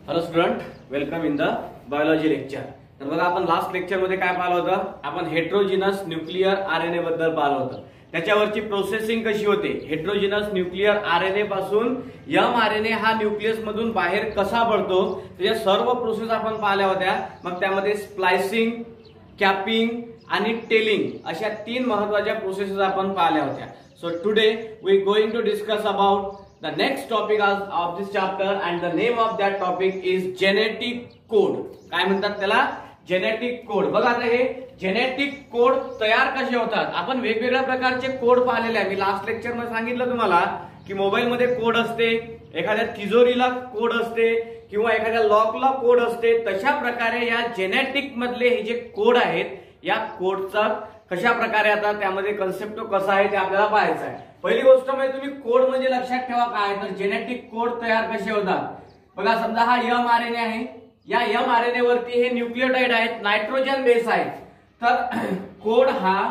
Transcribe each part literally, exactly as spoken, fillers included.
Hello student, welcome in the biology lecture. तर बघा, आपण लास्ट लेक्चर मध्ये काय पाहिलं होतं? आपण हेट्रोजिनस न्यूक्लियर आरएनए बद्दल पाहिलं होतं. त्याच्यावरची प्रोसेसिंग कशी होते, हेट्रोजिनस न्यूक्लियर आरएनए पासून एमआरएनए हा न्यूक्लियस मधून बाहेर कसा पडतो, त्याच्या सर्व प्रोसेस आपण पाहिल्या होत्या. मग त्यामध्ये स्प्लायसिंग, कॅपिंग आणि टेलिंग अशा तीन महत्त्वाच्या प्रोसेसेस आपण पाहिल्या होत्या. So today we going to discuss about the next topic of this chapter, and the name of that topic is genetic code. काय म्हणतात त्याला? Genetic code. बघा, आता हे जेनेटिक कोड तयार कसे होतात, आपण वेगवेगळ्या प्रकारचे कोड पाहिलेले आहे. मी लास्ट लेक्चर मध्ये सांगितलं तुम्हाला की मोबाईल मध्ये कोड असते, एखाद्या तिजोरीला कोड असते किंवा एखाद्या लॉकला कोड असते. तशा प्रकारे या जेनेटिक मधले हे जे कोड आहेत, या कोडचा कशा प्रकारे आता त्यामध्ये कन्सेप्ट कसा आहे ते आपल्याला पाहायचं आहे. पहिली गोष्ट म्हणजे तुम्ही कोड म्हणजे लक्षात ठेवा काय, तर जेनेटिक कोड तयार कसे होतात. बघा, समजा हा एमआरएनए आहे, या एमआरएनए वरती हे न्यूक्लियोटाइड आहेत, नायट्रोजन बेस आहेत. तर कोड हा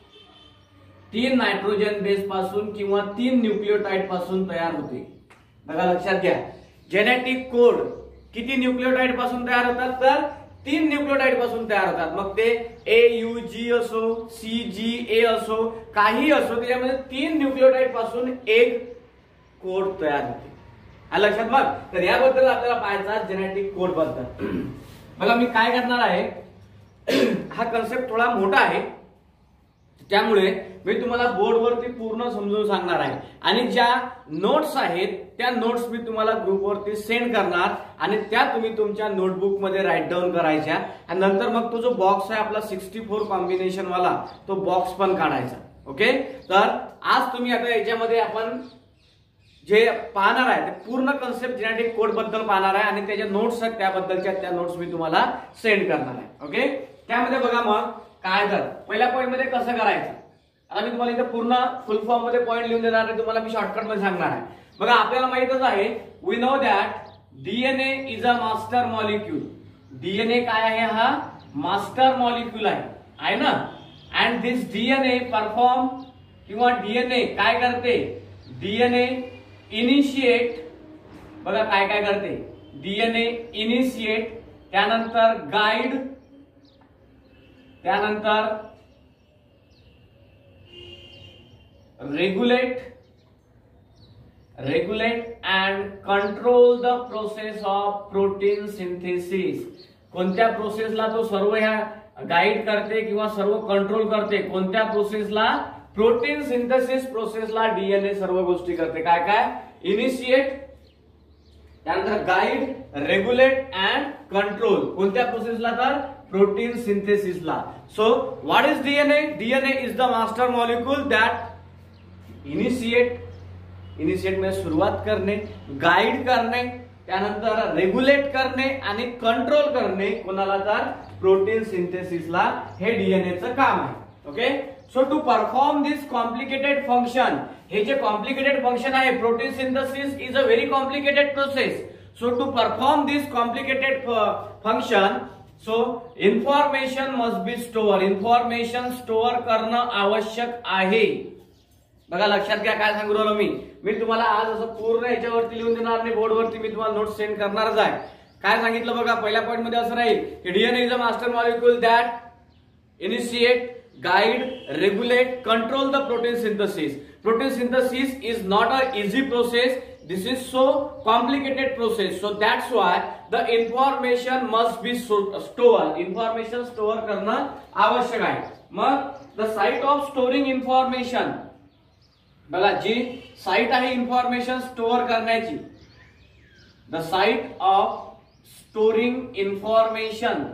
तीन नायट्रोजन बेस पासून किंवा तीन न्यूक्लियोटाइड पासून तयार होते. बघा, लक्षात घ्या, जेनेटिक कोड किती न्यूक्लियोटाइड पासून तयार होतात, तर तीन न्यूक्लियोटाइड पासून तयार होतात. मग ते ए यू जी असो, सी जी ए असो, काही असो, त्याच्यामध्ये तीन न्यूक्लियोटाइड पासून एक कोड तयार होते. हा लक्षात. मग तर याबद्दल आपल्याला पाहायचा जेनेटिक कोड बद्दल. बघा, मी काय करणार आहे, हा कन्सेप्ट थोडा मोठा आहे, त्यामुळे मी तुम्हाला बोर्डवरती पूर्ण समजून सांगणार आहे. आणि ज्या नोट्स आहेत त्या नोट्स मी तुम्हाला ग्रुपवरती सेंड करणार, आणि त्या तुम्ही तुमच्या नोटबुक मध्ये राईट डाऊन करायच्या. आणि नंतर मग तो जो बॉक्स आहे आपला सिक्स्टी फोर कॉम्बिनेशन वाला, तो बॉक्स पण काढायचा. ओके. तर आज तुम्ही आता याच्यामध्ये आपण जे पाहणार आहे ते पूर्ण कन्सेप्ट जेनेटिक कोड बद्दल पाहणार आहे, आणि त्याच्या नोट्स आहेत त्याबद्दलच्या त्या नोट्स मी तुम्हाला सेंड करणार आहे. ओके. त्यामध्ये बघा, मग काय तर पहिल्या पॉईंट मध्ये कसं करायचं, आता मी तुम्हाला इथे पूर्ण फुल फॉर्म मध्ये पॉईंट लिहून देणार आहे, तुम्हाला मी शॉर्टकट मध्ये सांगणार आहे. बघा, आपल्याला माहितच आहे, we know that DNA is a master molecule. DNA काय आहे, हा मास्टर मॉलिक्यूल आहे, आहे ना. अँड दिस डीएनए परफॉर्म किंवा डीएनए काय करते, डीएनए इनिशिएट. बघा, काय काय करते, डीएनए इनिशिएट, त्यानंतर गाइड, त्यानंतर regulate regulate and control the process of protein synthesis. कोणत्या प्रोसेसला तो सर्व ह्या गाईड करते किंवा सर्व कंट्रोल करते, कोणत्या प्रोसेसला, प्रोटीन सिंथेसिस प्रोसेसला डीएनए सर्व गोष्टी करते. काय काय, इनिशिएट, त्यानंतर गाईड, रेग्युलेट अँड कंट्रोल. कोणत्या प्रोसेसला, तर प्रोटीन सिंथेसिसला. So what is DNA? DNA is the master molecule that initiate, initiate म्हणजे सुरुवात करणे, गाईड करणे, त्यानंतर रेग्युलेट करणे आणि कंट्रोल करणे. कोणाला, तर प्रोटीन सिंथेसिसला हे डीएनएचं काम आहे. Okay. So to perform this complicated function, हे जे कॉम्प्लिकेटेड फंक्शन आहे, protein synthesis is a very complicated process. So to perform this complicated function, so information must be store. Information store करणं आवश्यक आहे. बघा, लक्षात घ्या, काय सांगू राहिलो मी मी तुम्हाला आज असं पूर्ण याच्यावरती लिहून देणार नाही, बोर्डवरती मी तुम्हाला नोट्स सेंड करणारच आहे. काय सांगितलं बघा, पहिल्या पॉईंट मध्ये असं राहील की DNA is a master molecule that initiate, guide, regulate, control the protein synthesis. Protein synthesis is not an easy process. This is so complicated process. So that's why the information must be stored. Information store करना आवश्यक आहे. मग the site of storing information, बघा, जी site आहे information store करण्याची, the site of storing information,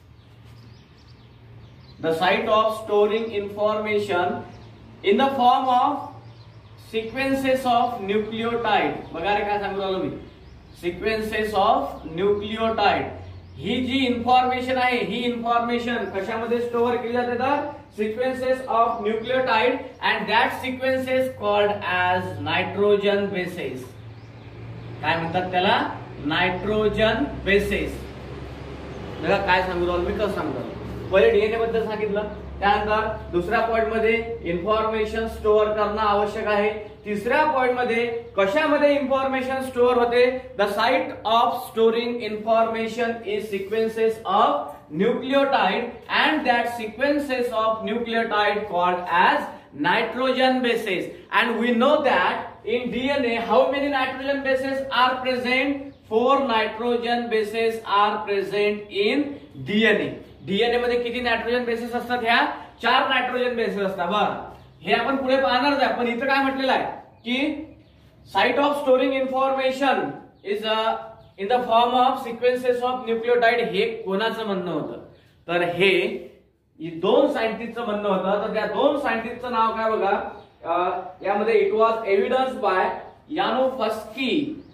the site of storing information in the form of sequences of nucleotide. बघा रे, काय सांगू राहिलो मी, sequences of nucleotide. ही जी इन्फॉर्मेशन आहे, ही इन्फॉर्मेशन कशामध्ये स्टोअर केली जाते, तर sequences of nucleotide, and that sequences called as nitrogen bases. काय म्हणतात त्याला, नायट्रोजन बेसेस. बघा, काय सांगू राहिलो मी, कसं सांगू राहिलो. पहिले डीएनए बद्दल सांगितलं, त्यानंतर दुसऱ्या पॉइंट मध्ये इन्फॉर्मेशन स्टोअर करणं आवश्यक आहे. तिसऱ्या पॉइंट मध्ये कशामध्ये इन्फॉर्मेशन स्टोअर होते? The site of storing information is sequences of nucleotide and that sequences of nucleotide called as nitrogen bases. And we know that in D N A how many nitrogen bases are present? Four nitrogen bases are present in D N A. D N A मध्ये किती nitrogen bases असतात? ह्या चार nitrogen bases असतात. बरं, हे आपण पुढे पाहणारच आहे, पण इथं काय म्हटलेलं आहे की site of storing information is in the form of sequences of nucleotide. हे कोणाचं म्हणणं होतं? तर हे दोन सायंटिस्टचं म्हणणं होतं. तर त्या दोन सायंटिस्टचं नाव काय बघा, यामध्ये it was evidence by Yanofsky.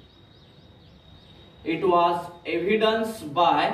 It was evidence by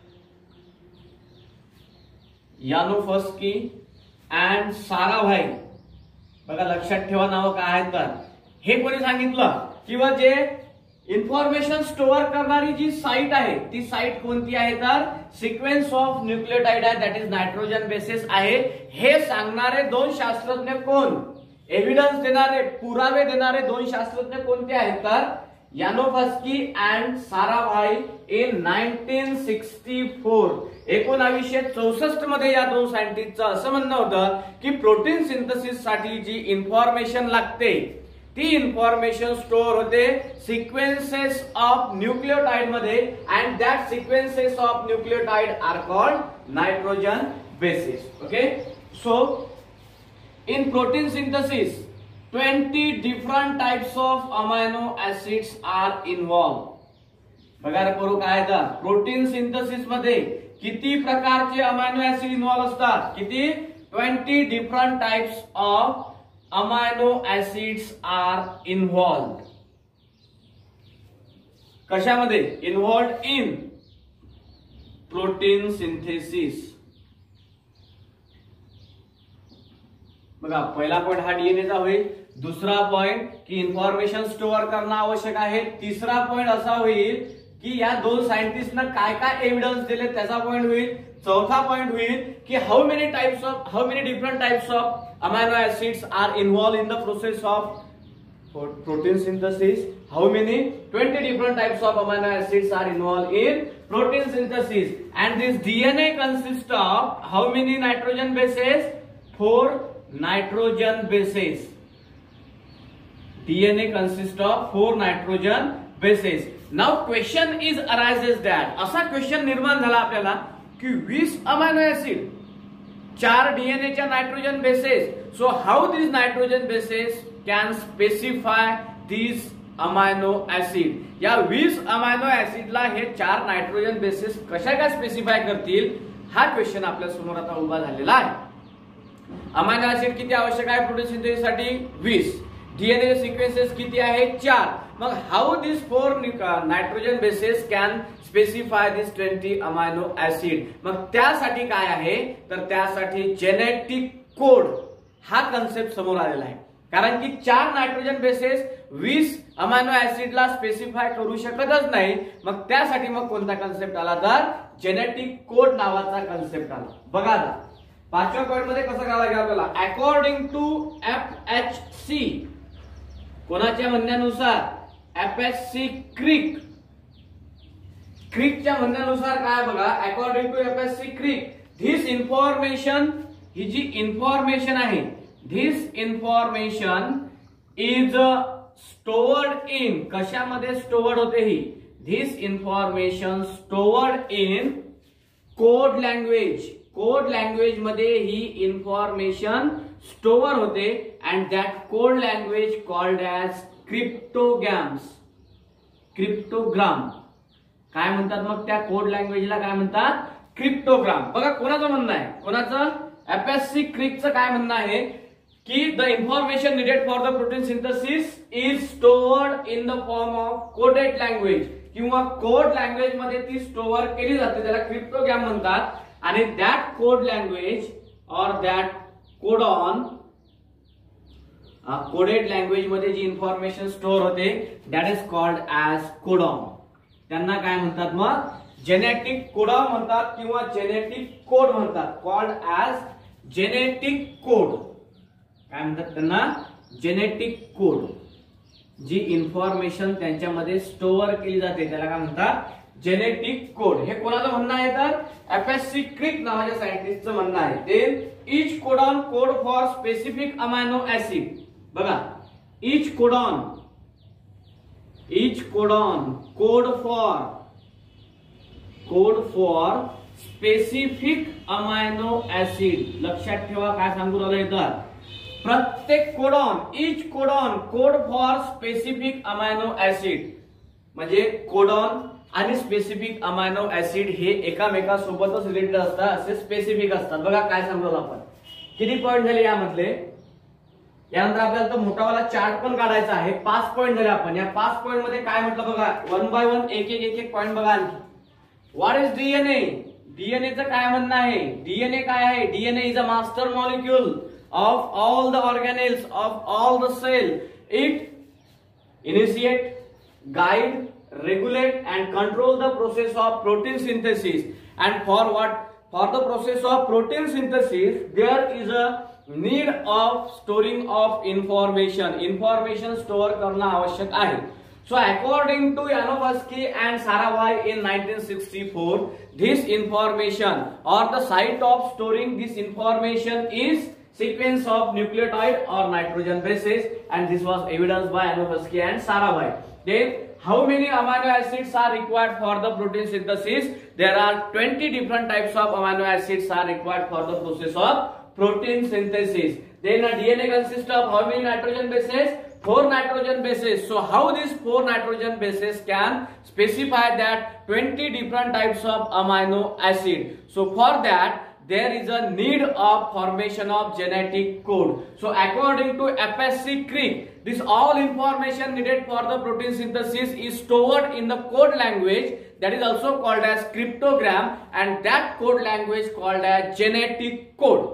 Yanofsky and Sarabhai. बघा लक्षात ठेवा नाव काय आहेत. तर हे कोणी सांगितलं किंवा जे इन्फॉर्मेशन स्टोअर करणारी जी साइट आहे ती साइट कोणती आहे? तर सिक्वेन्स ऑफ न्यूक्लियोटाइड आहे, दॅट इज नायट्रोजन बेसेस आहे. हे सांगणारे दोन शास्त्रज्ञ कोण? एव्हिडन्स देणारे, पुरावे देणारे दोन शास्त्रज्ञ कोणते आहेत? तर Yanofsky and Sarabhai in nineteen sixty four. एकोणावीसशे चौसष्ट मध्ये या दोन सायंटिस्टचं असं म्हणणं होतं की प्रोटीन सिंथेसिस साठी जी इन्फॉर्मेशन लागते ती इन्फॉर्मेशन स्टोअर होते सिक्वेन्सेस ऑफ न्यूक्लियोटाइड मध्ये, and that sequences of nucleotide are called nitrogen bases. Okay, so in protein synthesis twenty different types of amino acids are involve. बघा रे पोरं, काय तर प्रोटीन सिंथेसिस मध्ये किती प्रकारचे अमायनो एसिड इन्व्हॉल्व असतात? किती? Twenty different types of amino acids are involve. कशामध्ये? Involve in protein synthesis. बघा पहिला पॉइंट हा डीएनएचा होईल. दुसरा पॉइंट की इन्फॉर्मेशन स्टोअर करणं आवश्यक आहे. तिसरा पॉइंट असा होईल की या दोन सायंटिस्टना काय काय एव्हिडन्स दिले त्याचा पॉइंट होईल. चौथा पॉइंट होईल की how many types of how many different types of amino acids are involved in the process of protein synthesis. How many? twenty different types of amino acids are involved in protein synthesis. And this D N A consists of how many nitrogen bases? Four nitrogen bases. D N A consists of four nitrogen bases. Now question is arises that असा question निर्माण झाला आपल्याला की वीस amino acid, चार डीएनएच्या nitrogen bases. So how this nitrogen bases can specify this amino acid. या वीस अमायनो ऍसिडला हे चार नायट्रोजन बेसेस कशा काय स्पेसिफाय करतील हा क्वेश्चन आपल्या समोर आता उभा झालेला आहे. अमायनो ऍसिड किती आवश्यक आहे प्रोटीन सिंथेसिससाठी? वीस. डीएनए सिक्वेन्सेस किती आहे? चार. मग how this four nitrogen bases can specify this twenty amino acid. मग त्यासाठी काय आहे? तर त्यासाठी जेनेटिक कोड हा कन्सेप्ट समोर आलेला आहे. कारण की चार नायट्रोजन बेसेस वीस अमायनो ऍसिडला स्पेसिफाय करू शकतच नाही. मग त्यासाठी मग कोणता कन्सेप्ट आला? तर जेनेटिक कोड नावाचा कन्सेप्ट आला. बघा आता पाचव्या पॉइंट मध्ये कसं करायला लागेल आपल्याला? According to F H C, कोणाच्या म्हणण्यानुसार? F H C Crick. क्रिकच्या म्हणण्यानुसार काय बघा, according to F H C Crick, this information, ही जी इन्फॉर्मेशन आहे, this information is stored in, कशामध्ये स्टोअर्ड होते ही? This information stored in code language. Code language मध्ये ही इन्फॉर्मेशन स्टोअर होते and that code language called as cryptograms. Cryptogram काय म्हणतात मग त्या कोड लँग्वेजला? काय म्हणतात? क्रिप्टोग्राम. बघा कोणाचं म्हणणं आहे? कोणाचं? एफएससी क्रिकचं काय म्हणणं आहे की the information needed for the protein synthesis is stored in the form of coded language, किंवा कोड लँग्वेज मध्ये ती स्टोअर केली जाते, त्याला क्रिप्टोग्राम म्हणतात. आणि दॅट कोड लँग्वेज और दॅट कोडॉन, कोडेड लँग्वेज मध्ये जी इन्फॉर्मेशन स्टोअर होते that is called as codon. त्यांना काय म्हणतात मग? जेनेटिक कोडॉन म्हणतात किंवा जेनेटिक कोड म्हणतात, कॉल्ड ॲज जेनेटिक कोड, काय म्हणतात त्यांना, जेनेटिक कोड, जी इन्फॉर्मेशन त्यांच्यामध्ये स्टोअर केली जाते त्याला काय म्हणतात, जेनेटिक कोड. हे कोणाचं म्हणणं आहे तर एफ एस सी क्रिक नावाच्या सायंटिस्टचं म्हणणं आहे. Then each codon code for specific amino acid. बघा, each codon, each codon code for, code for specific amino acid. लक्षात ठेवा काय सांगू राहिलोय तर, प्रत्येक codon, each codon code for specific amino acid. म्हणजे कोडॉन आणि स्पेसिफिक अमायनो ऍसिड हे एकामेकासोबतच रिलेटेड असतात, असे स्पेसिफिक असतात. बघा काय सांगतो आपण, किती पॉईंट झाले यामधले. यानंतर आपल्याला तो मोठावाला चार्ट पण काढायचा आहे. पाच पॉईंट झाले. आपण या पाच पॉईंट मध्ये काय म्हटलं बघा, वन बाय वन एक एक एक एक पॉईंट बघा आणखी. What is DNA? डीएनएचं काय म्हणणं आहे? डीएनए काय आहे? DNA is a master molecule of all the organelles of all the cell. It initiate, guide, regulate and control the process of protein synthesis. And for what? For the process of protein synthesis there is a need of storing of information. Information store करना आवश्यक आहे. So according to Yanofsky and Sarabhai in nineteen sixty-four, this information or the site of storing this information is sequence of nucleotide or nitrogen bases, and this was evidenced by Yanofsky and Sarabhai. Then how many amino acids are required for the protein synthesis? There are twenty different types of amino acids are required for the process of protein synthesis. Then a D N A consists of how many nitrogen bases? Four nitrogen bases. So how these four nitrogen bases can specify that twenty different types of amino acid? So for that there is a need of formation of genetic code. So according to F S C Crick, this all information needed for the protein synthesis is stored in the code language that is also called as cryptogram, and that code language called as genetic code.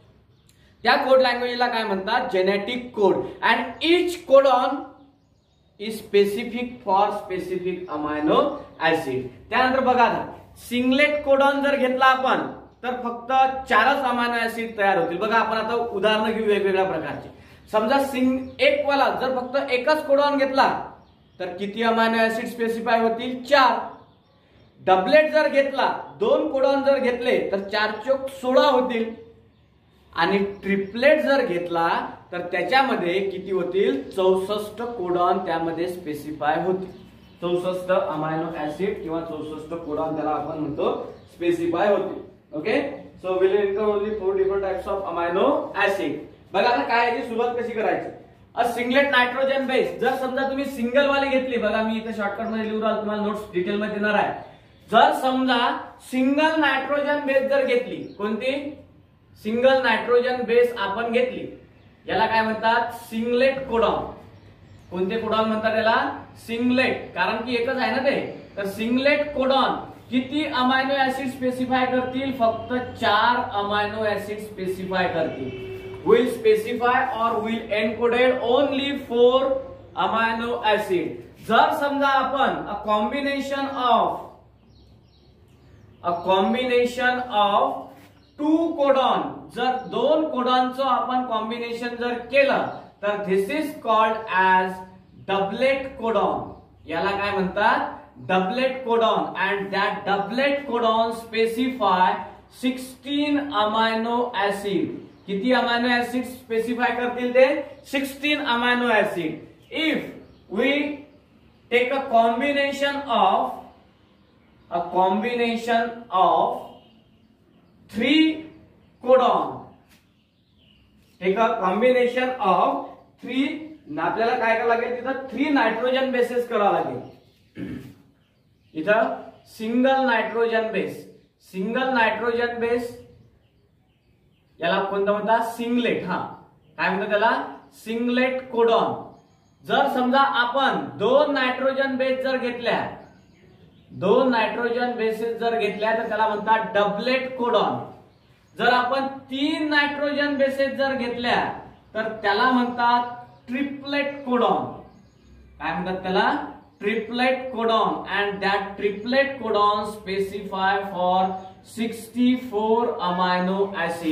त्या code लँग्वेजला काय म्हणतात, genetic code. And each codon is specific for specific amino acid. त्यानंतर बघा, singlet codon जर घेतला आपण तर फक्त चारच अमायनो ऍसिड तयार होतील. बघा आपण आता उदाहरण घेऊ वेगवेगळ्या प्रकारचे. समजा सिंग एक वाला जर फक्त एकच कोडॉन घेतला तर किती अमायनो ऍसिड स्पेसिफाय होतील, चार. डबलेट जर घेतला, दोन कोडॉन जर घेतले तर चार चौक सोळा होतील. आणि ट्रिपलेट जर घेतला तर त्याच्यामध्ये किती होतील, चौसष्ट कोडॉन त्यामध्ये स्पेसिफाय होतील. चौसष्ट अमायनो ऍसिड किंवा चौसष्ट कोडॉन त्याला आपण म्हणतो स्पेसिफाय होतील. Okay, so will encode only four different types of amino acid. बघा आता काय याची सुरुवात कशी करायची. अ सिंगलेट नायट्रोजन बेस जर समजा तुम्ही सिंगल वाली घेतली, बघा मी इथे शॉर्टकट मध्ये लिहून राहिलो, तुम्हाला नोट्स डिटेल मध्ये देणार आहे. जर समजा सिंगल नायट्रोजन बेस जर घेतली, कोणती, सिंगल नायट्रोजन बेस आपण घेतली, याला काय म्हणतात, सिंगलेट कोडॉन. कोणते कोडॉन म्हणतात याला, सिंगलेट, कारण की एकच आहे ना ते. तर सिंगलेट कोडॉन किती अमायनो ऍसिड स्पेसिफाय करतील, फक्त चार अमायनो ऍसिड स्पेसिफाय करतील. विल स्पेसिफाय और will encoded only four amino acid. जर समजा आपण a combination of a combination of two codon, जर दोन कोडॉनचं आपण कॉम्बिनेशन जर केलं तर this is called as doublet codon. याला काय म्हणतात, doublet codon. And that doublet codon specify sixteen amino acid. किती अमायनो ऍसिड स्पेसिफाय करतील ते, sixteen amino acid. If we take a combination of a combination of three codon, take a combination of three, आपल्याला काय करावं लागेल, तिथं three nitrogen bases करावं लागेल. इथं single nitrogen base, single nitrogen base याला कोणतं म्हणतात, सिंगलेट. हा काय म्हणतात त्याला, सिंगलेट कोडॉन. जर समजा आपण दोन नायट्रोजन बेस जर घेतल्या, दोन नायट्रोजन बेसेस जर घेतल्या तर त्याला म्हणतात डबलेट कोडॉन. जर आपण तीन नायट्रोजन बेसेस जर घेतल्या तर त्याला म्हणतात ट्रिपलेट कोडॉन. काय म्हणतात त्याला, triplet codon. And that triplet codon specify for sixty four amino acid.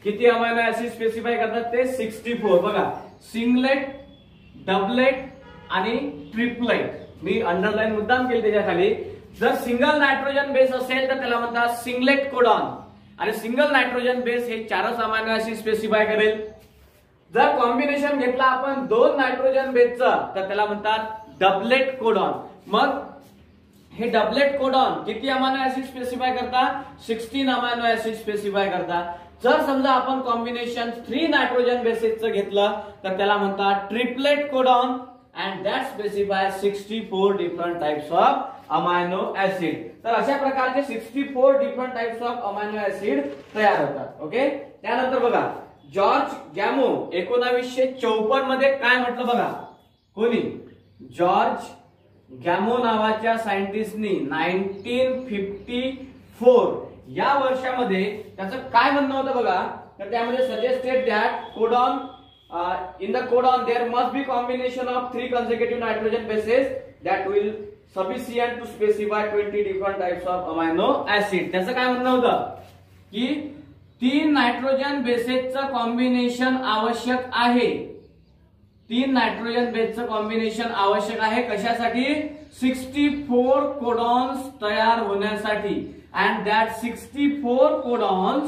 किती अमायनो ऍसिड स्पेसिफाय करतात ते सिक्स्टी फोर. बघा सिंगलेट, डबलेट आणि ट्रिपलेट. मी अंडरलाईन मुद्दाम केली त्याच्या खाली. जर सिंगल नायट्रोजन बेस असेल तर त्याला म्हणतात सिंगलेट कोडॉन आणि सिंगल नायट्रोजन बेस हे चारच अमायनो ऍसिड स्पेसिफाय करेल. जर कॉम्बिनेशन घेतला आपण दोन नायट्रोजन बेसचं तर त्याला म्हणतात डबलेट कोडॉन. मग हे डबलेट कोडॉन किती अमायनो ऍसिड स्पेसिफाय करतात? सिक्स्टीन अमायनो ऍसिड स्पेसिफाय करतात. जर समजा आपण कॉम्बिनेशन थ्री नायट्रोजन बेसेसचं घेतलं तर त्याला म्हणतात triplet codon and that specify sixty four different types of amino acid. तर अशा प्रकारचे sixty four different types of amino acid तयार होतात. ओके. त्यानंतर बघा जॉर्ज गॅमो एकोणावीसशे चौपन्न मध्ये काय म्हटलं बघा. कोणी? जॉर्ज गॅमो नावाच्या सायंटिस्टनी नाईन्टीन फिफ्टी फोर या वर्षामध्ये त्याचं काय म्हणणं होतं बघा. तर त्यामध्ये suggested that codon in the codon there must be combination of three consecutive nitrogen bases that will sufficient to specify twenty different types of amino acid. त्याचं काय म्हणणं होतं की तीन नायट्रोजन बेसेसचं कॉम्बिनेशन आवश्यक आहे. तीन नायट्रोजन बेसचं कॉम्बिनेशन आवश्यक आहे. कशासाठी? सिक्स्टी फोर कोडॉन्स तयार होण्यासाठी. And that sixty four codons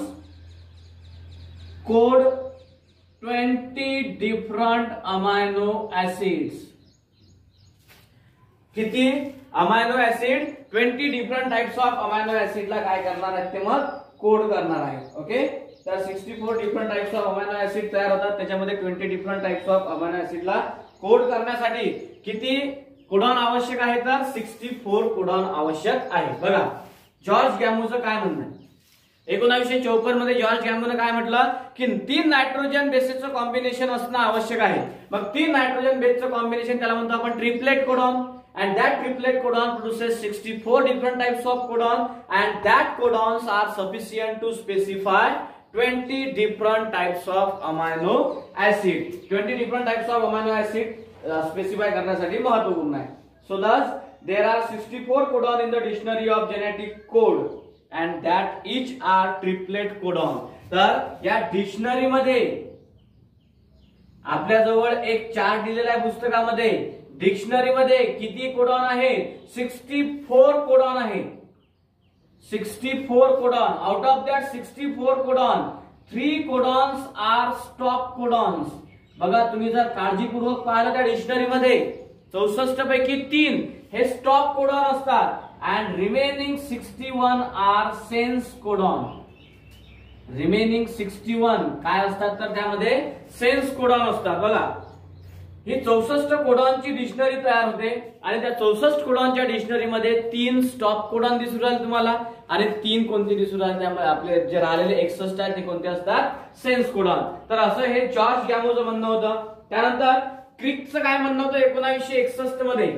code twenty different amino acids. किती amino acid? Twenty different types of amino ऍसिडला काय करणार आहेत ते मग कोड करणार आहेत. ओके. तर sixty four different types of amino acid तयार होतात. त्याच्यामध्ये twenty different types of amino ऍसिडला कोड करण्यासाठी किती कोडॉन आवश्यक आहे? तर सिक्स्टी फोर कोडॉन आवश्यक आहे. बघा जॉर्ज गॅमोचं काय म्हणणं आहे. एकोणावीसशे चौपन्न मध्ये जॉर्ज गॅमोने काय म्हटलं की तीन नायट्रोजन बेसेसचं कॉम्बिनेशन असणं आवश्यक आहे. मग तीन नायट्रोजन बेसचं कॉम्बिनेशन त्याला म्हणतो आपण triplet codon. And that triplet codon produces sixty-four different types of codon and that codons are sufficient to specify twenty different types of amino acid. twenty different types of amino acid uh, specify करण्यासाठी महत्त्वपूर्ण आहे. So thus there are sixty-four codon in the dictionary of genetic code and that each are triplet codon. तर या dictionary मध्ये आपल्या जवळ एक chart दिलेला आहे पुस्तकामध्ये. डिक्शनरी मध्ये किती कोडॉन आहे? सिक्स्टी फोर कोडॉन आहे. Sixty four codon. Out of that sixty four codon three codons are stop codons. बघा तुम्ही जर काळजीपूर्वक पाहिलं त्या डिक्शनरी मध्ये चौसष्ट पैकी तीन हे स्टॉप कोडॉन असतात and remaining sixty one are sense codon. Remaining sixty one काय असतात तर त्यामध्ये सेन्स कोडॉन असतात. बघा ही चौसष्ट कोडॉनची डिक्शनरी तयार होते आणि त्या चौसष्ट कोडॉनच्या डिक्शनरी मध्ये तीन स्टॉप कोडॉन दिसून राहिले तुम्हाला आणि तीन कोणते दिसून राहिले त्यामुळे आपले जे राहिलेले एकसष्ट आहेत ते कोणते असतात? Sense codon. तर असं हे जॉर्ज गॅमोचं म्हणणं होतं. त्यानंतर क्रिकचं काय म्हणणं होतं एकोणावीसशे एकसष्ट मध्ये.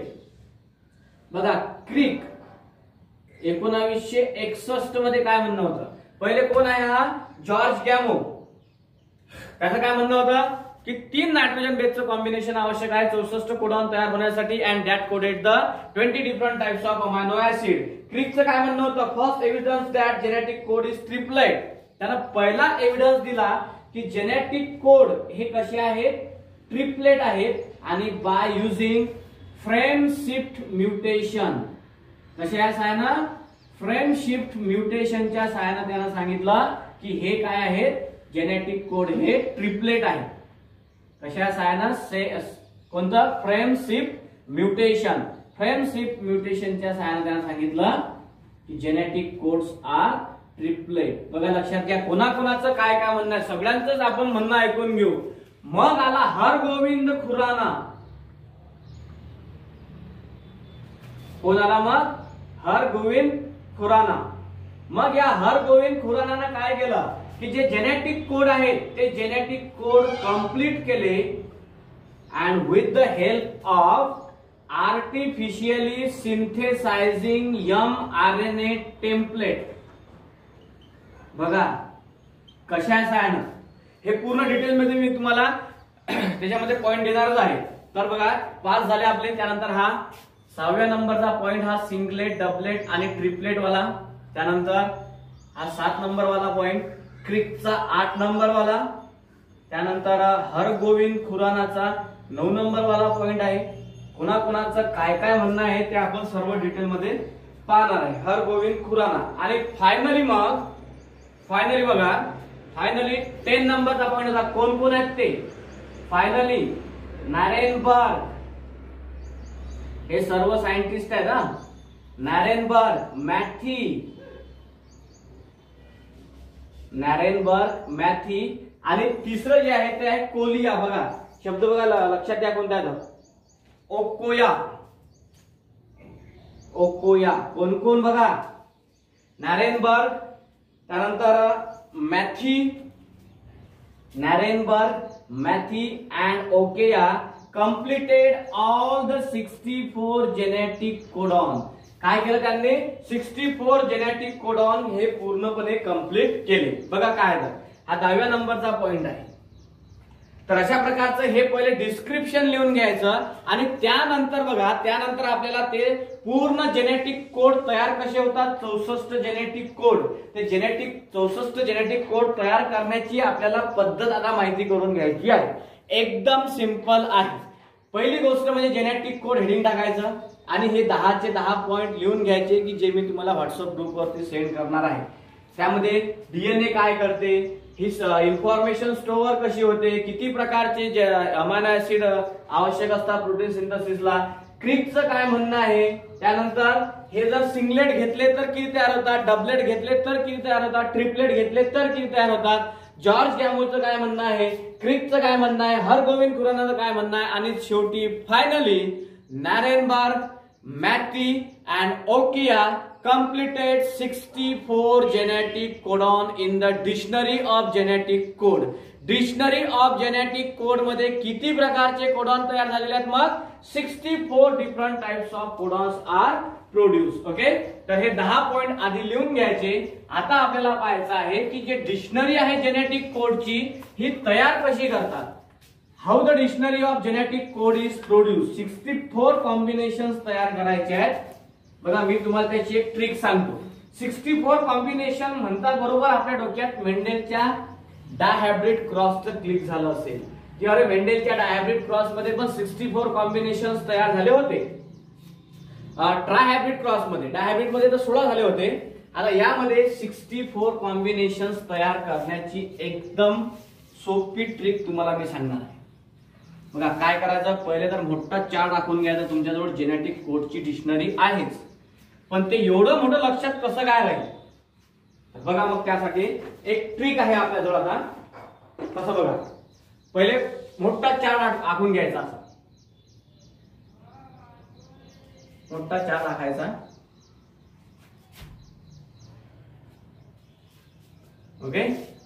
बघा क्रिक एकोणावीसशे एकसष्ट मध्ये काय म्हणणं होतं. पहिले कोण आहे हा? George Gamow. त्याचं काय म्हणणं होतं की तीन नायट्रोजन बेसचं कॉम्बिनेशन आवश्यक आहे चौसष्ट कोडॉन तयार होण्यासाठी and that coded the twenty different types of amino acid. क्रिकचं काय म्हणणं होतं? First evidence that genetic code is triplet. त्यानं पहिला एव्हिडन्स दिला की जेनेटिक कोड हे कसे आहेत? ट्रिपलेट आहेत आणि by using frame shift mutation. कशा साहाय्यानं? फ्रेम शिफ्ट म्युटेशनच्या साहाय्यानं त्यानं सांगितलं की हे काय आहेत? जेनेटिक कोड हे ट्रिपलेट आहे. कशा साहाय्यानं? से कोणतं? Frame shift mutation. Frame shift म्युटेशनच्या साहाय्यानं त्यानं सांगितलं की जेनेटिक कोड्स आर ट्रिपलेट. बघा लक्षात घ्या कोणाकोणाचं काय काय म्हणणं आहे सगळ्यांचंच आपण म्हणणं ऐकून घेऊ. मग आला हरगोविंद खुराना. कोण आला मग? हरगोविंद खुराना. मग या हरगोविंद खुरानानं काय केलं की जे जेनेटिक कोड आहेत ते जेनेटिक कोड कंप्लीट केले and with the help of artificially synthesising M R N A template. बघा कशा साहाय्यानं हे पूर्ण डिटेल मध्ये मी तुम्हाला त्याच्यामध्ये पॉइंट देणारच आहे. तर बघा पाच झाले आपले. त्यानंतर हा सहाव्या नंबरचा पॉइंट हा सिंगलेट, डबलेट आणि ट्रिपलेट वाला. त्यानंतर हा सात नंबर वाला पॉइंट क्रिकचा आठ नंबर वाला, त्यानंतर हरगोविंद खुरानाचा नऊ नंबर वाला पॉइंट आहे. कुणाकुणाचं काय काय म्हणणं आहे ते आपण सर्व डिटेल मध्ये पाहणार आहे. हरगोविंद खुराना आणि फायनली मग फायनली बघा फायनली टेन नंबरचा पॉइंट होता. कोण कोण आहेत ते फायनली नॅरेनबर्ग, हे सर्व सायंटिस्ट आहेत हा. नॅरेनबर्ग, मॅथी, नॅरेनबर्ग, मॅथी आणि तिसरं जे आहे ते आहे कोलिया. बघा शब्द बघा लक्षात द्या कोणता आहे तो, ओकोया. ओकोया कोण कोण बघा, नॅरेनबर्ग, त्यानंतर Matthaei, Nirenberg, Matthaei and Ochoa completed all the sixty-four genetic codon. काय केलं त्यांनी, sixty-four genetic codon हे पूर्णपणे कंप्लीट केले. बघा काय तर हा दहाव्या नंबरचा पॉइंट आहे. तर अशा प्रकारचं हे पहिले डिस्क्रिप्शन लिहून घ्यायचं आणि त्यानंतर बघा त्यानंतर आपल्याला ते पूर्ण जेनेटिक कोड तयार कसे होतात, चौसष्ट जेनेटिक कोड, ते जेनेटिक चौसष्ट जेनेटिक कोड तयार करण्याची आपल्याला पद्धत आता माहिती करून घ्यायची आहे. एकदम सिंपल आहे. पहिली गोष्ट म्हणजे जेनेटिक कोड हेडिंग टाकायचं आणि हे दहाचे दहा पॉइंट लिहून घ्यायचे की जे मी तुम्हाला व्हॉट्सअप ग्रुपवरती सेंड करणार आहे. त्यामध्ये डीएनए काय करते, ही इन्फॉर्मेशन स्टोअर कशी होते, किती प्रकारचे अमायनो ऍसिड आवश्यक असतात प्रोटीन सिंथेसिसला, क्रिकचं काय म्हणणं आहे, त्यानंतर हे जर सिंगलेट घेतले तर किती तयार होतात, डबलेट घेतले तर किती तयार होतात, ट्रिपलेट घेतले तर किती तयार होतात, जॉर्ज गॅमोलचं काय म्हणणं आहे, क्रिकचं काय म्हणणं आहे, हरगोविंद खुरानाचं काय म्हणणं आहे आणि शेवटी finally Nirenberg, Matthaei and Ochoa completed sixty-four genetic codon in the dictionary of genetic code. Dictionary of genetic code मध्ये किती प्रकारचे कोडॉन तयार झालेले आहेत, मग sixty-four different types of codons are produce. Okay, तर हे दहा पॉइंट आधी लिहून घ्यायचे. आता आपल्याला पाहायचं आहे की जे डिक्शनरी आहे जेनेटिक कोडची ही तयार कशी करतात. How the dictionary of genetic code is produce. sixty-four combinations तयार करायचे आहेत. बघा मी तुम्हाला त्याची एक ट्रिक सांगतो. sixty-four कॉम्बिनेशन म्हणतात बरोबर आपल्या डोक्यात मेंडेलच्या डायहायब्रिड क्रॉसचं क्लिक झालं असेल की अरे मेंडेलच्या डायहायब्रिड क्रॉस मध्ये पण sixty-four कॉम्बिनेशन्स तयार झाले होते. ट्रायहायब्रिड क्रॉस मध्ये डायहायब्रिड मध्ये तर सोळा झाले होते. आता यामध्ये sixty-four कॉम्बिनेशन्स तयार करण्याची एकदम सोपी ट्रिक तुम्हाला मी सांगणार आहे. बघा काय करायचं, पहिले तर मोठा चार्ट दाखवून घ्यायचा. तुमच्याजवळ जेनेटिक कोडची डिक्शनरी आहेच, पण ते एवढं मोठं लक्षात कसं काय राहील. बघा मग त्यासाठी एक ट्रिक आहे आपल्याजवळ. आता कसं बघा, पहिले मोठा चार्ट आखून घ्यायचा. असा मोठा चार्ट आखायचा. ओके,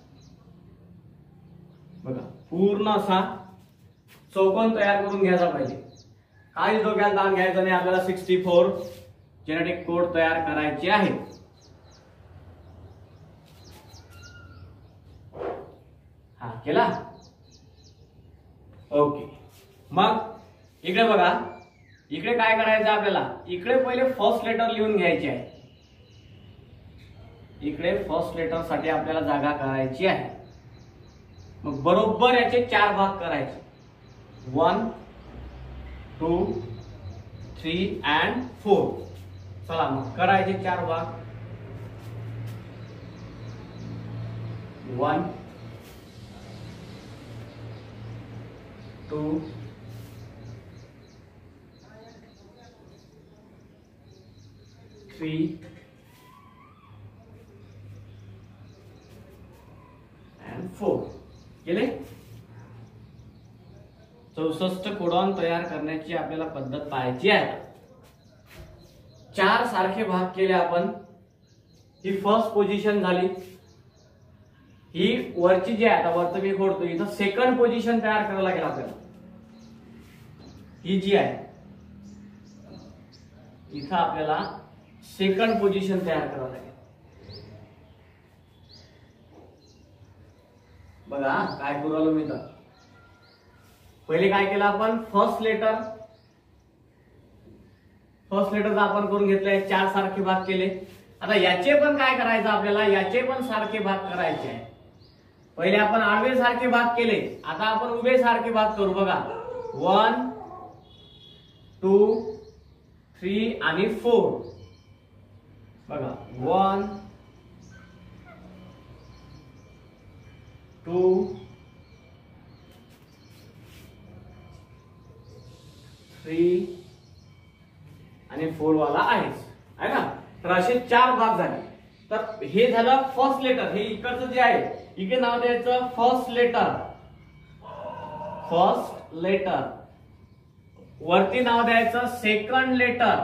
बघा पूर्ण असा चौकोन तयार करून घ्यायचा पाहिजे. काही डोक्याला ताण घ्यायचं नाही. आपल्याला sixty-four जेनेटिक कोड तयार करायचे आहेत. हा केला. ओके, मग इकडे बघा, इकडे काय करायचं आपल्याला, इकडे पहिले फर्स्ट लेटर लिहून घ्यायची आहे. इकडे फर्स्ट लेटर साठी आपल्याला जागा करायची आहे. मग बरोबर याचे चार भाग करायचे. One, two, three and four. चला मग करायचे चार भाग. One, two, three and four. केले. चौसष्ट कोडॉन तयार करण्याची आपल्याला पद्धत पाहायची आहे. चार सारखे भाग केले आपण. ही फर्स्ट पोझिशन झाली. ही वरची जी आहे, आता वरचं मी खोडतो, इथं सेकंड पोझिशन तयार करावं लागेल आपल्याला. ही जी आहे इथं आपल्याला सेकंड पोझिशन तयार करावं लागेल. बघा काय करू आलो मी. तर पहिले काय केलं आपण, फर्स्ट लेटर फर्स्ट लेटरचा आपण करून घेतलंय. चार सारखे भाग केले. आता याचे पण काय करायचं आपल्याला, याचे पण सारखे भाग करायचे आहे. पहिले आपण आडवे सारखे भाग केले, आता आपण उभे सारखे भाग करू. बघा वन टू थ्री आणि फोर. बघा वन टू थ्री आणि फोर वाला आहेच आहे ना. तर असे चार भाग झाले. तर हे झालं फर्स्ट लेटर. हे इकडचं जे आहे इकडे नाव द्यायचं फर्स्ट लेटर. First letter. वरती नाव द्यायचं सेकंड लेटर.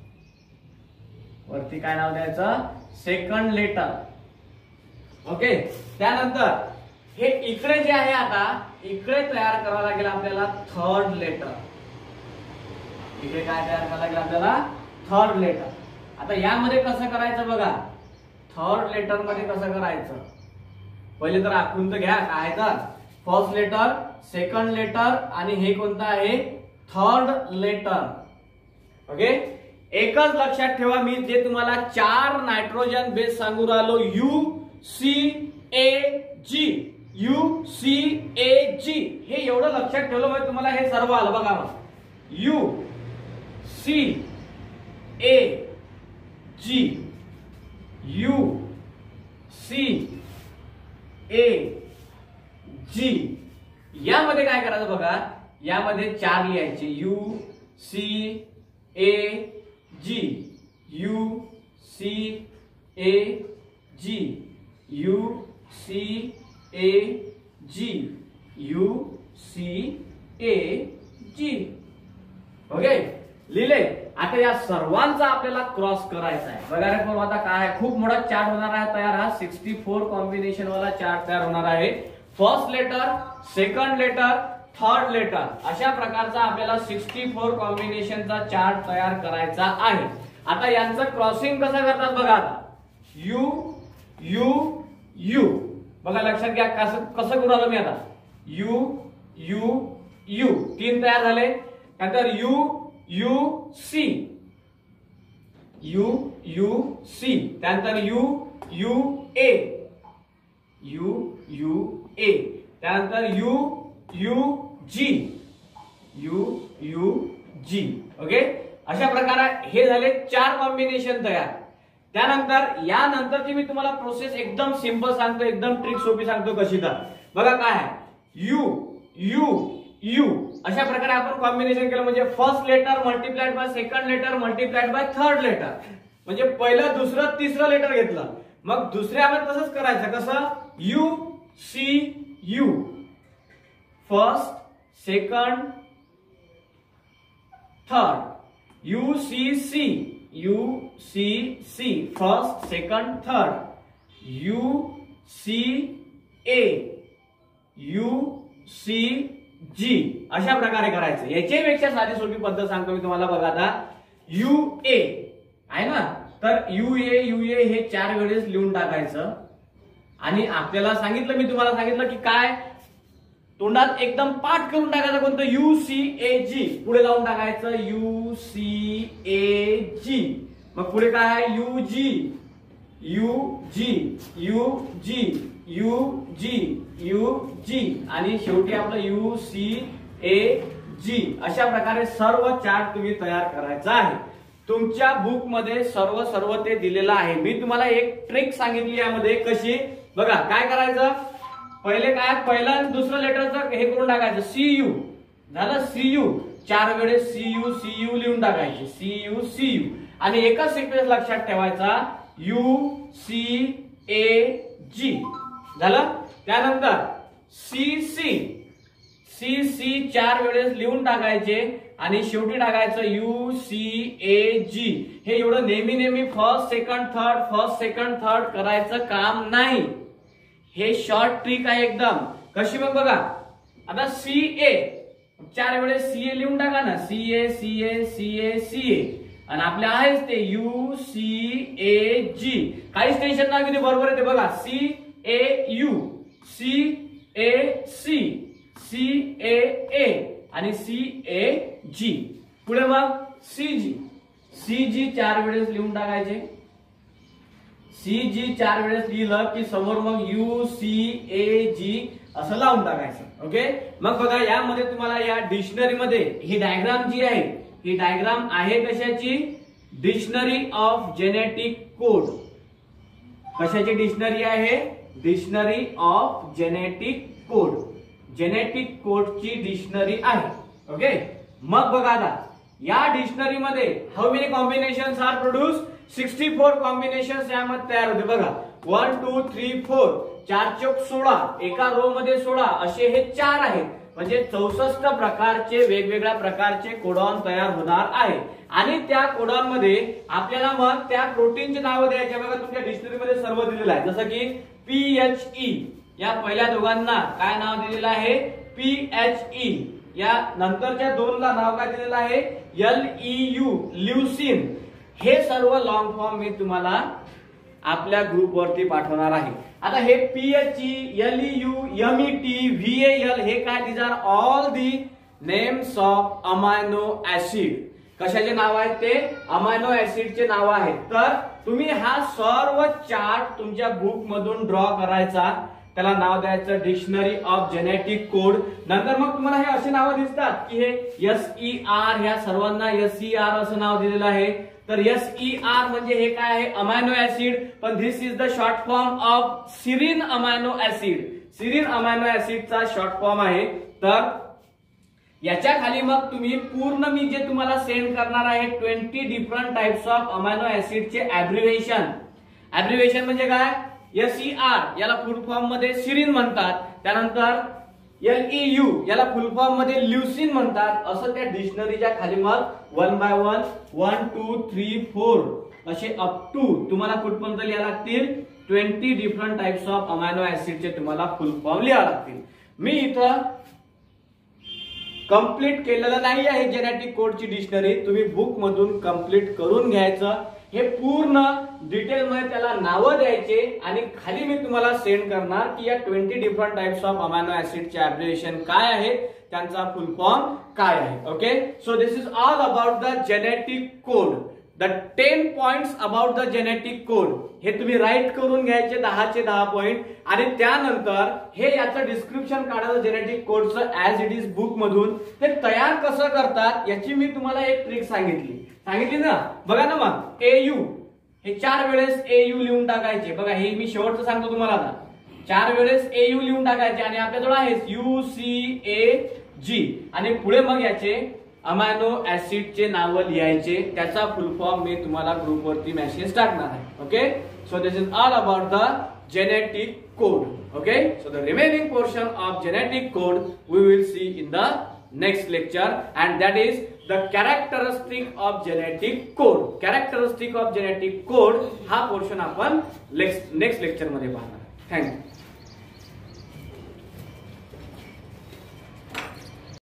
वरती काय नाव द्यायचं सेकंड लेटर. ओके. त्यानंतर हे इकडे जे आहे आता इकडे तयार करावं लागेल आपल्याला थर्ड लेटर. इकडे काय तयार करावं लागेल आपल्याला थर्ड लेटर. आता यामध्ये कसं करायचं बघा. थर्ड लेटर मध्ये कसं करायचं पहिले तर आखून तर घ्या. काय तर फर्स्ट लेटर सेकंड लेटर आणि हे कोणतं आहे थर्ड लेटर. ओके. एकच लक्षात ठेवा मी जे तुम्हाला चार नायट्रोजन बेस सांगू राहिलो U C A G U C A G हे एवढं लक्षात ठेवलं म्हणजे तुम्हाला हे सर्व आलं. बघा U C A G U C A G. यामध्ये काय करायचं बघा. यामध्ये चार लिहायचे U C A G U C A G U C A G U C A G. Okay लिहिले. आता या सर्वांचा आपल्याला क्रॉस करायचा आहे. बघा रे पण आता काय आहे खूप मोठा चार्ट होणार आहे तयार. हा सिक्स्टी फोर कॉम्बिनेशन वाला चार्ट तयार होणार आहे. First letter second letter third letter अशा प्रकारचा आपल्याला सिक्स्टी फोर कॉम्बिनेशनचा चार्ट तयार करायचा आहे. आता यांचं क्रॉसिंग कसं करतात बघा. आता यू यू यू बघा लक्षात घ्या कसं कसं करू आलो मी. आता यू यू यू तीन तयार झाले. त्यानंतर U U C U U C त्यानंतर U U A U U A त्यानंतर U U G U U G. Okay. अशा प्रकारे हे झाले चार कॉम्बिनेशन तयार. त्यानंतर यानंतरची मी तुम्हाला प्रोसेस एकदम सिंपल सांगतो. एकदम ट्रिक सोपी सांगतो कशी. तर बघा काय आहे यू यू यू अशा प्रकारे आपण कॉम्बिनेशन केलं म्हणजे first letter multiplied by second letter multiplied by third letter. म्हणजे पहिलं दुसरं तिसरं लेटर घेतलं. मग दुसऱ्यामध्ये तसंच करायचं. कसं U C U first second third U C C U C C first second third U C A U C G अशा प्रकारे करायचं. याच्यापेक्षा साधी सोपी पद्धत सांगतो मी तुम्हाला. बघा आता यू ए आहे ना. तर यू ए यू ए हे चार वेळेस लिहून टाकायचं. आणि आपल्याला सांगितलं मी तुम्हाला सांगितलं की काय तोंडात एकदम पाठ करून टाकायचं कोणतं यू सी ए जी पुढे लावून टाकायचं यू सी ए जी. मग पुढे काय आहे U G U G U G U G U G आणि शेवटी आपलं यू सी ए जी. अशा प्रकारे सर्व चार्ट तुम्ही तयार करायचा आहे. तुमच्या बुक मध्ये सर्व सर्व ते दिलेलं आहे. मी तुम्हाला एक ट्रिक सांगितली यामध्ये कशी. बघा काय करायचं पहिले काय पहिलं दुसरं लेटरचं हे करून टाकायचं सी यू झालं. सी यू चार वेळेस सी यू सी यू लिहून टाकायचे सी यू सी यू आणि एकच सिक्वेन्स लक्षात ठेवायचा यू सी ए जी झालं. त्यानंतर सी सी सी सी चार वेळेस लिहून टाकायचे आणि शेवटी टाकायचं यू सी ए जी. हे एवढं नेहमी नेहमी first second third first second third करायचं काम नाही. हे शॉर्ट ट्रिक आहे एकदम. कशी मग बघा आता सी ए चार वेळेस सी ए लिहून टाका ना. C A C A C A C A आणि आपल्या आहेच ते यू सी ए जी. काहीच टेन्शन नाही किती बरोबर येते बघा. C A U C A C C A A आणि सी ए जी. पुढे मग सी जी सी जी चार वेळेस लिहून टाकायचे सी जी चार वेळेस लिहिलं की समोर मग यू सी ए जी असं लावून टाकायचं. ओके, मग बघा यामध्ये तुम्हाला या डिक्शनरी मध्ये ही डायग्राम जी आहे ही डायग्राम आहे कशाची? Dictionary of genetic code. कशाची डिक्शनरी आहे? Dictionary of genetic code. Genetic कोडची डिक्शनरी आहे. ओके, मग बघा आता या डिक्शनरी मध्ये how many combinations are produce? Sixty four combinations यामध्ये तयार होते. बघा वन टू थ्री फोर, चार चौक सोळा, एका रो मध्ये सोळा, असे हे चार आहेत. म्हणजे चौसष्ट प्रकारचे वेगवेगळ्या प्रकारचे कोडॉन तयार होणार आहे. आणि त्या कोडॉन मध्ये आपल्याला मग त्या प्रोटीनचे नाव द्यायचे. बघा तुमच्या डिक्शनरी मध्ये सर्व दिलेलं आहे. जसं की पी एच ई, या पहिल्या दोघांना काय नाव दिलेलं आहे? P H E. या नंतरच्या दोनला नाव काय दिलेलं आहे? L E U, leucine. हे सर्व लॉंग फॉर्म मी तुम्हाला आपल्या ग्रुप वरती पाठवणार आहे. आता हे P H E, L E U, M E T, V A L हे काय? These are all the names of amino acid. कशाचे नाव आहेत ते? अमायनो ऍसिडचे नाव आहेत. तर तुम्ही हा सर्व चार्ट तुमच्या बुक मधून ड्रॉ करायचा. त्याला नाव द्यायचं डिक्शनरी ऑफ जेनेटिक कोड. नंतर मग तुम्हाला हे असे नाव दिसतात की हे एस ई आर, ह्या सर्वांना एस ई आर असं नाव दिलेलं आहे. तर एस ई आर म्हणजे हे काय आहे? Amino acid. पण this is the short form of serine amino acid. Serine amino ऍसिडचा शॉर्ट फॉर्म आहे. तर याच्या खाली मग तुम्ही पूर्ण मी जे तुम्हाला सेंड करणार आहे twenty different types of amino ऍसिडचे ऍब्रिव्हिएशन. ऍब्रिव्हिएशन म्हणजे काय? एस ई आर याला फुल फॉर्म मध्ये सिरीन म्हणतात. त्यानंतर एल ई यू याला फुल फॉर्म मध्ये ल्युसिन म्हणतात. असं त्या डिक्शनरीच्या खाली मग one by one, one two three four असे अप टू तुम्हाला कुठपर्यंत लिहायला लागतील? Twenty different types of amino ऍसिडचे तुम्हाला फुल फॉर्म लिहावे लागतील. मी इथं कंप्लीट केलेलं नाही आहे जेनेटिक कोडची डिक्शनरी. तुम्ही बुक मधून कंप्लीट करून घ्यायचं. हे पूर्ण डिटेल मध्ये त्याला नावं द्यायचे आणि खाली मी तुम्हाला सेंड करणार की या twenty different types of amino ऍसिडचे ऍब्रिव्हिएशन काय आहे, त्यांचा फुल फॉर्म काय आहे. Okay, so this is all about the genetic code. The ten points about the genetic code हे तुम्ही राईट करून घ्यायचे, दहाचे दहा पॉइंट. आणि त्यानंतर हे याचं डिस्क्रिप्शन काढायचं जेनेटिक कोडचं ऍज इट इज बुक मधून. ते तयार कसं करतात याची मी तुम्हाला एक ट्रिक सांगितली सांगितली ना. बघा ना मग ए यू हे चार वेळेस ए यू लिहून टाकायचे. बघा हे मी शेवटचं सांगतो तुम्हाला. आता चार वेळेस ए यू लिहून टाकायचे आणि आपल्याजवळ आहे यू सी ए जी आणि पुढे मग याचे अमायनो ऍसिडचे नाव लिहायचे. त्याचा फुल फॉर्म मी तुम्हाला ग्रुप वरती मेसेज टाकणार आहे. Okay, so this is all about the genetic code. Okay, so the remaining portion of genetic code we will see in the next lecture, and that is the characteristic of genetic code. Characteristic of genetic code हा portion आपण next next lecture मध्ये पाहणार. Thank you.